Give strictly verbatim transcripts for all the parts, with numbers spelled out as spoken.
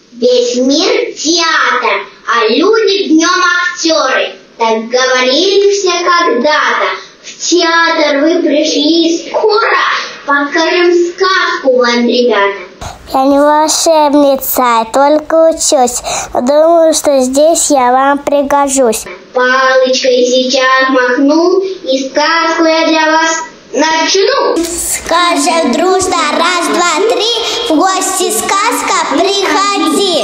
Весь мир театр, а люди в нем актеры. Так говорили все когда-то. В театр вы пришли скоро, покажем сказку вам, ребята. Я не волшебница, я только учусь. Думаю, что здесь я вам пригожусь. Палочкой сейчас махну, и сказку я для вас начну. Скажем дружно, раз, два, три, в гости сказка, приходи.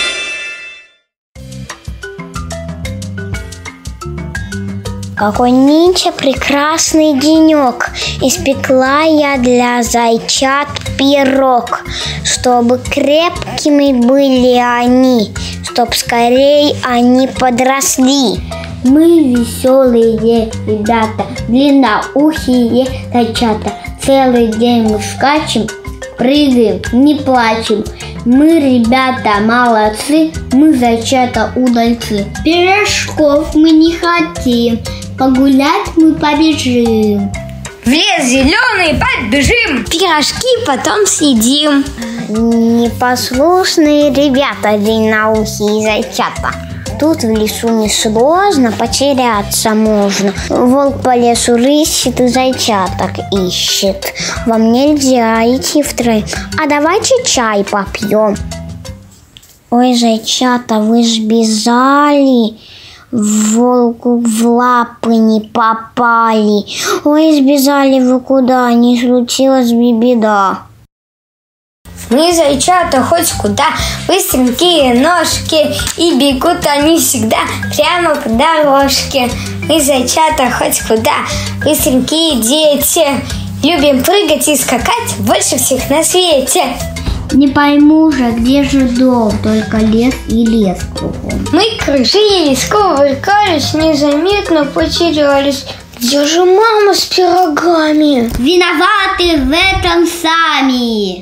Какой нынче прекрасный денек. Испекла я для зайчат пирог, чтобы крепкими были они, чтоб скорей они подросли. Мы веселые ребята, длинноухие зайчата. Целый день мы скачем, прыгаем, не плачем. Мы, ребята, молодцы, мы зайчата удальцы. Пирожков мы не хотим, погулять мы побежим. В лес зеленый побежим, пирожки потом съедим. Непослушные ребята, длинноухие зайчата. Тут в лесу несложно, потеряться можно. Волк по лесу рыщет и зайчаток ищет. Вам нельзя идти втроем, а давайте чай попьем. Ой, зайчата, вы ж бежали, волку в лапы не попали. Ой, сбежали вы куда, не случилась бы беда. Мы, зайчата, хоть куда, быстренькие ножки, и бегут они всегда прямо по дорожке. Мы, зайчата, хоть куда, быстренькие дети, любим прыгать и скакать больше всех на свете. Не пойму же, где же дом, только лес и лес кругом. Мы кружились, кувыркались, незаметно потерялись. Где же мама с пирогами? Виноваты в этом сами.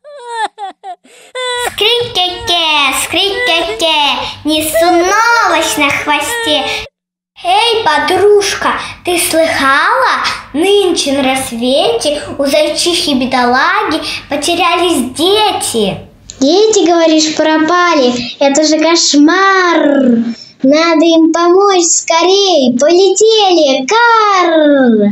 Скрик-ке-ке, скрик-ке-ке, несу новость на хвосте. Эй, подружка, ты слыхала? Нынче на рассвете у зайчихи бедолаги потерялись дети. Дети, говоришь, пропали? Это же кошмар! Надо им помочь скорей! Полетели! Кар!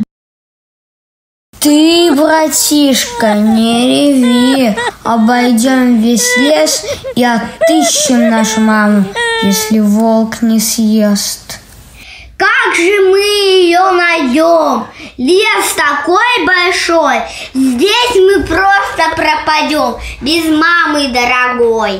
Ты, братишка, не реви, обойдем весь лес и отыщем нашу маму, если волк не съест. Как же мы ее найдем? Лес такой большой, здесь мы просто пропадем, без мамы дорогой.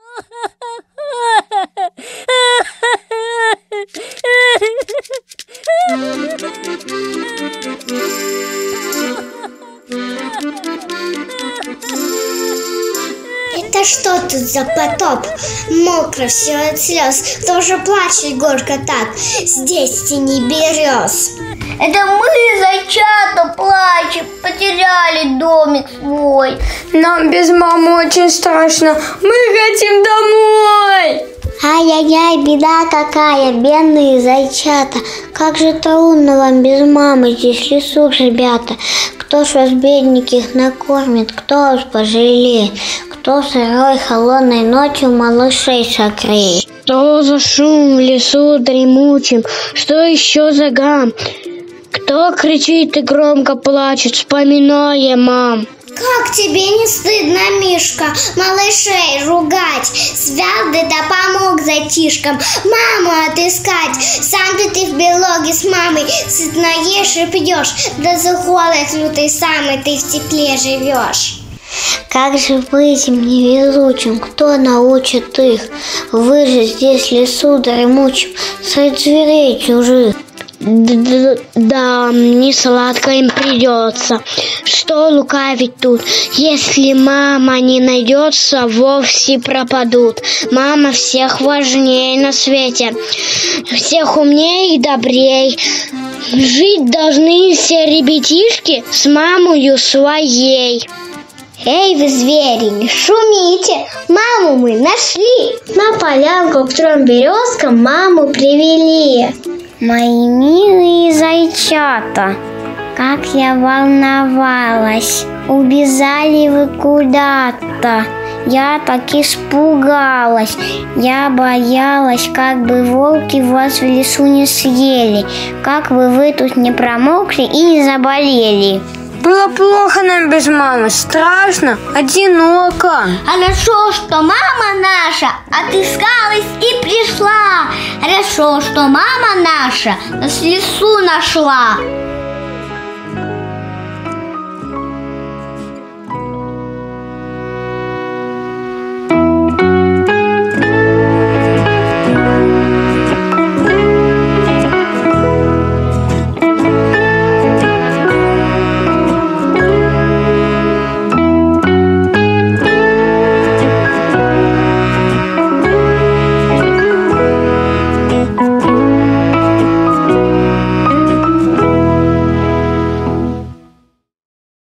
Это что тут за потоп? Мокро все от слез. Кто же плачет горько так здесь в тени берез? Это мы, зайчата, плачем, потеряли домик свой. Нам без мамы очень страшно, мы хотим домой. Ай-яй-яй, беда какая, бедные зайчата. Как же трудно вам без мамы здесь в лесу, ребята. Кто ж вас, бедненьких, накормит, кто вас пожалеет? Кто сырой холодной ночью малышей согреет? Что за шум в лесу дремучим? Что еще за гам? Кто кричит и громко плачет, вспоминая мам? Как тебе не стыдно, Мишка, малышей ругать? Звезды-то помог зайчишкам маму отыскать. Сам-то ты в берлоге с мамой сытно ешь и пьешь, да за холод лютый самый ты в тепле живешь. Как же быть им невезучим, кто научит их выжить здесь в лесу дремучим среди зверей чужих? Да, не сладко им придется. Что лукавить тут? Если мама не найдется, вовсе пропадут. Мама всех важнее на свете, всех умнее и добрей. Жить должны все ребятишки с мамою своей. Эй, вы звери, не шумите, маму мы нашли. На полянку к трем березкам маму привели. Мои милые зайчата, как я волновалась. Убежали вы куда-то, Я так испугалась. Я боялась, как бы волки вас в лесу не съели, как бы вы тут не промокли и не заболели. Было плохо нам без мамы, страшно, одиноко. Хорошо, что мама наша отыскалась и пришла. Хорошо, что мама наша нас в лесу нашла.